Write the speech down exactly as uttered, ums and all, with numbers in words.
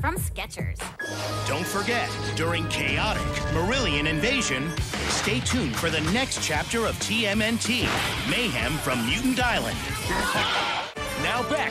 from Skechers. Don't forget, during chaotic Marillion invasion, stay tuned for the next chapter of T M N T Mayhem from Mutant Island. Now back